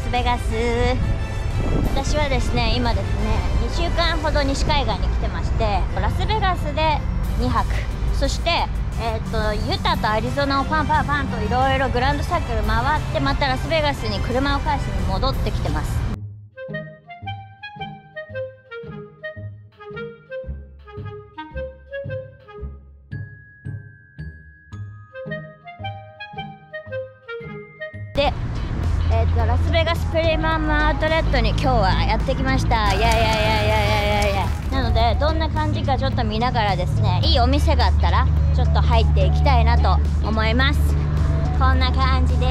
ベガス。私はですね、今ですね、2週間ほど西海岸に来てまして、ラスベガスで2泊、そしてユタとアリゾナをパンパンパンといろいろグランドサークル回って、またラスベガスに車を返しに戻ってきてます。で、ラスベガスプレミアムアウトレットに今日はやってきました。いやなので、どんな感じかちょっと見ながらですね、いいお店があったらちょっと入っていきたいなと思います。こんな感じです。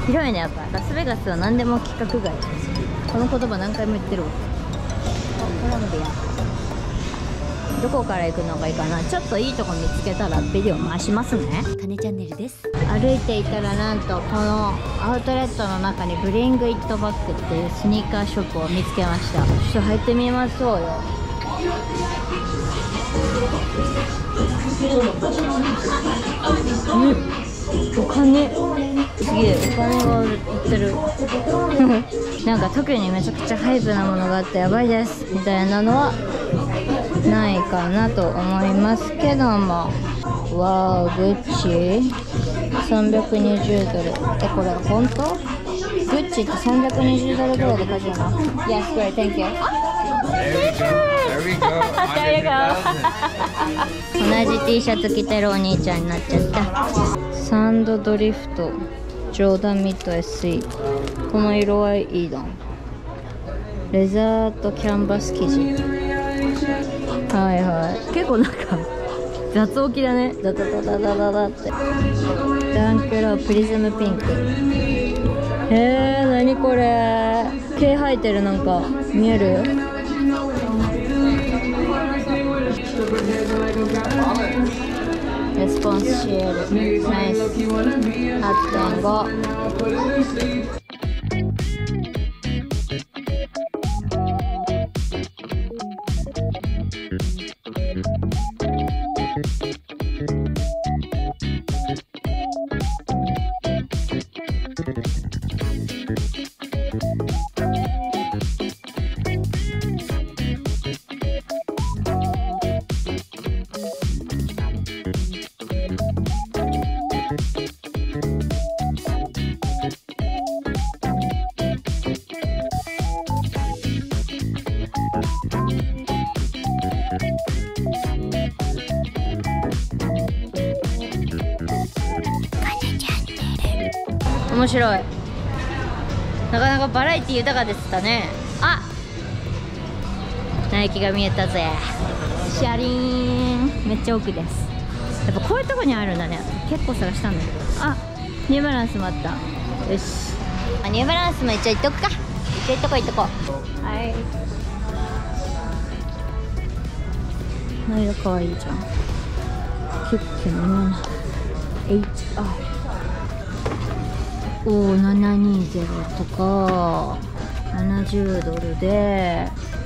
広いね、やっぱラスベガスは何でも規格外です。この言葉何回も言ってるわ。コロンビアどこから行くのがいいかな。ちょっといいとこ見つけたらビデオ回しますね。かねチャンネルです。歩いていたら、なんとこのアウトレットの中にブリングイットバックっていうスニーカーショップを見つけました。ちょっと入ってみましょうよ。お金すげえ、お金が売ってるなんか特にめちゃくちゃハイプなものがあってやばいですみたいなのはないかなと思いますけども。わー、グッチ320ドル。これ本当？グッチって320ドルぐらいで買えるの？ Yes, great, thank you. There we go. 同じ T シャツ着てるお兄ちゃんになっちゃった。サンドドリフトジョーダンミッド SE。 この色合いいいな。レザーとキャンバス生地。はいはい、結構なんか雑置きだね。ダダダダダダダって。ダンクロープリズムピンク。何これ。毛生えてる。なんか見える？レスポンスシエルナイス。 8.5。面白い。なかなかバラエティ豊かでしたね。あ、ナイキが見えたぜ。シャリーン。めっちゃ奥です。やっぱこういうとこにあるんだね。結構探したんだけど。あ、ニューバランスもあった。よし、ニューバランスも一応行っとくか。一応行っとこう行っとこう。はい、この色かわいいじゃん。キュッキュの HI。おー、720とか70ドルで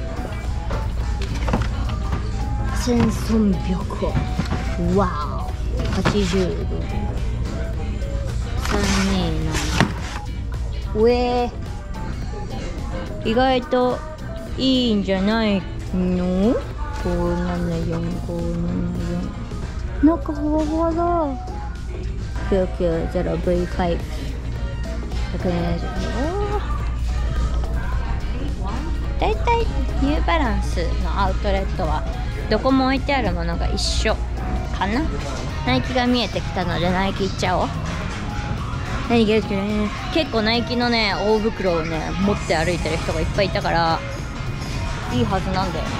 1300。わー、80ドル。327。意外といいんじゃないの？ 574574。なんかほわほわだ。990V5。だいたいニューバランスのアウトレットはどこも置いてあるものが一緒かな。ナイキが見えてきたのでナイキ行っちゃおう。何が結構ナイキのね大袋をね持って歩いてる人がいっぱいいたからいいはずなんだよね。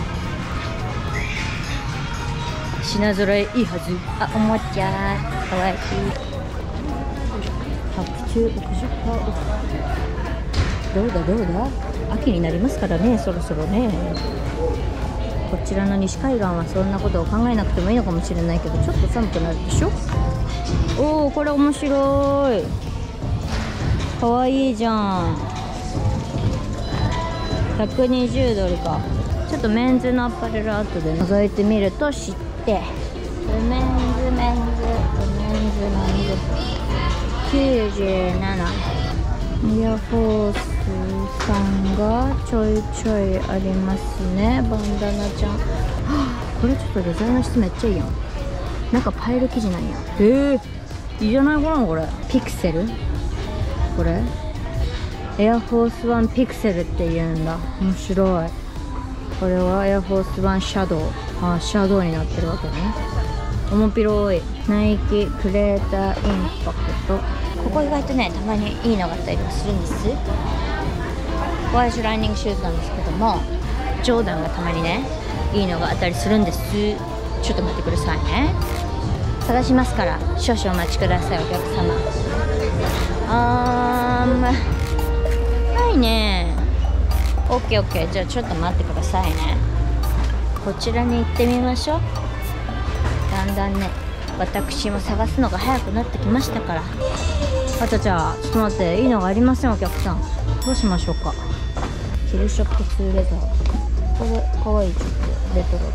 品揃えいいはず。あ、おもちゃかわいい。60%オフ。どうだどうだ、秋になりますからね、そろそろね。こちらの西海岸はそんなことを考えなくてもいいのかもしれないけど、ちょっと寒くなるでしょ。おお、これ面白い。かわいいじゃん。120ドルか。ちょっとメンズのアパレル後で覗いてみると知って、メンズ97。 エアフォースさんがちょいちょいありますね。バンダナちゃん、はあ、これちょっとデザインの質めっちゃいいやん。なんかパイル生地なんや。いいじゃないかなこれ。ピクセル、これエアフォースワンピクセルって言うんだ。面白い。これはエアフォースワンシャドウ。ああ、シャドウになってるわけね。おもぴろい。ナイキクレーターインパクト。ここ意外とね、たまにいいのがあったりとかするんです。ワイズランニングシューズなんですけども、ジョーダンがたまにね、いいのがあったりするんです。ちょっと待ってくださいね。探しますから少々お待ちください、お客様。はいね。オッケーオッケー。じゃあちょっと待ってくださいね。こちらに行ってみましょう。だんだんね、私も探すのが早くなってきましたから。あちゃちゃ、ちょっと待って、いいのがありませんお客さん。どうしましょうか。キルショップ2レザー、これかわいい。ちょっとレトロ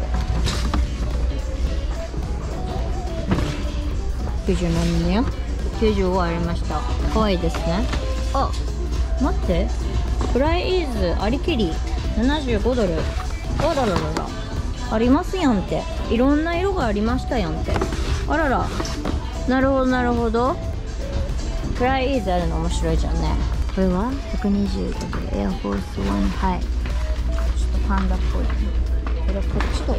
で97年95ありました。かわいいですね。あ、待って、フライイーズありきり75ドル。あらららら、ありますやんって。いろんな色がありましたやんって。あらら、なるほどなるほど。フライイーズあるの面白いじゃんね。これは120ドル、エアフォースワン。はい、ちょっとパンダっぽいね。これこっちと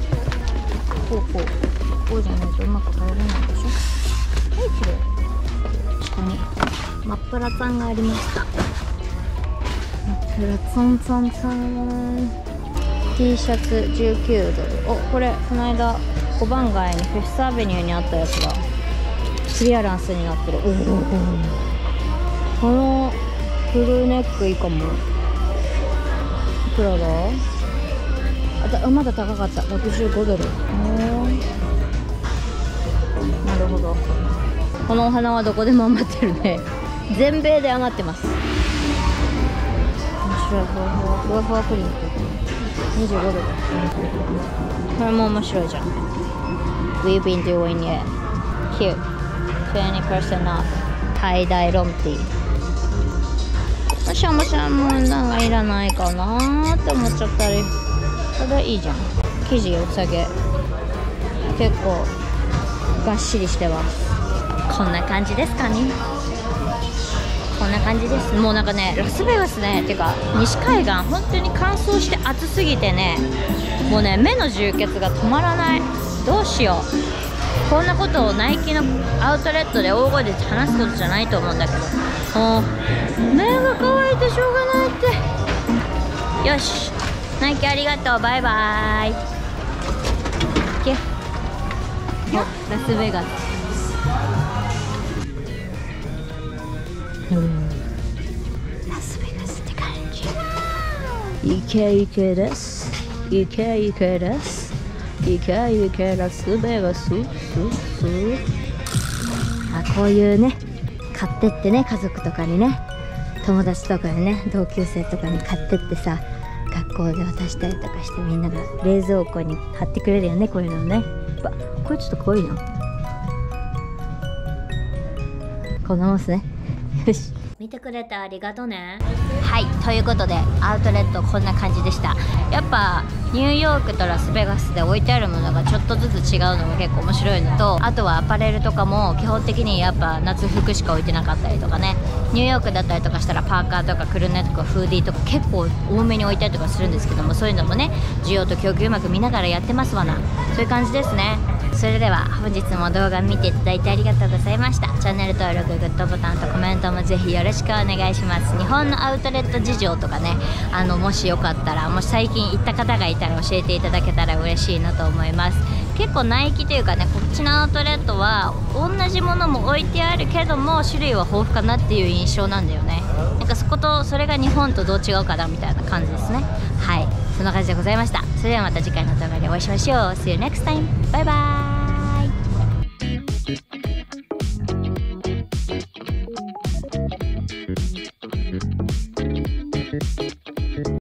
こうじゃないとうまく入らないでしょ。はい、綺麗。ここにマップラツァンがありました。マップラツァンツァンツァン。 T シャツ19ドル。お、これこの間5番街にフィフスアベニューにあったやつがクリアランスになってる。このフルネックいいかも。いくらだ。まだ高かった。65ドル。なるほど。このお花はどこでも余ってるね。全米で余ってます。面白い。ふわふわプリント25ドル。これも面白いじゃん。 We've been doing it. Cute. 20% off. タイダイロンティー。もしゃもしゃもうなんかいらないかなーって思っちゃったり。これいいじゃん。生地良さげ。結構がっしりしてます。こんな感じですかね。こんな感じです。もうなんかね、ラスベガスね、てか西海岸本当に乾燥して暑すぎてね、もうね、目の充血が止まらない。どうしよう。こんなことをナイキのアウトレットで大声で話すことじゃないと思うんだけど、もう目が乾いてしょうがないって。よし、ナイキありがとう、バイバイ。お、ラスベガス。ラスベガスって感じ。イケイケです。イケイケです。イケイケラスベガス。あ、こういうね、買ってってね、家族とかにね、友達とかにね、同級生とかに買ってってさ、学校で渡したりとかして、みんなが冷蔵庫に貼ってくれるよね、こういうのね。これちょっと可愛いな。こんなもんすね。よし、見てくれてありがとね。はい、ということでアウトレットこんな感じでした。やっぱニューヨークとラスベガスで置いてあるものがちょっとずつ違うのが結構面白いのと、あとはアパレルとかも基本的にやっぱ夏服しか置いてなかったりとかね。ニューヨークだったりとかしたらパーカーとかクルネとかフーディーとか結構多めに置いたりとかするんですけども、そういうのもね、需要と供給うまく見ながらやってますわな。そういう感じですね。それでは本日も動画見ていただいてありがとうございました。チャンネル登録、グッドボタンとコメントもぜひよろしくお願いします。日本のアウトレット事情とかね、もしよかったら、もし最近行った方がいたら教えていただけたら嬉しいなと思います。結構ナイキというかね、こっちのアウトレットは同じものも置いてあるけども種類は豊富かなっていう印象なんだよね。なんかそれが日本とどう違うかなみたいな感じですね。はい、そんな感じでございました。それではまた次回の動画でお会いしましょう。See you next time. バイバーイ。